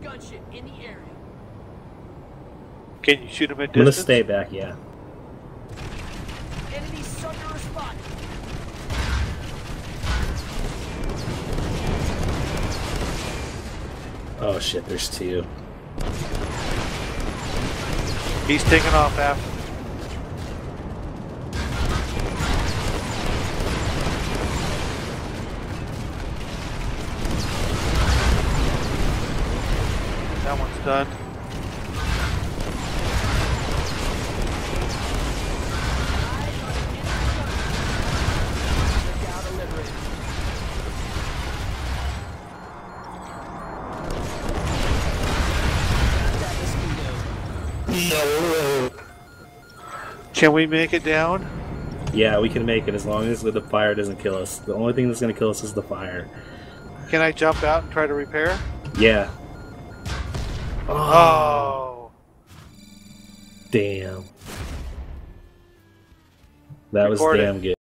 gunship in the area. Can you shoot him at I'm gonna distance? stay back, yeah. Enemy Sunderer spotted. Oh shit, there's two. He's taking off after. That one's done. Can we make it down? Yeah, we can make it as long as the fire doesn't kill us. The only thing that's gonna kill us is the fire. Can I jump out and try to repair? Yeah. Oh. Damn. That was Record it. damn good.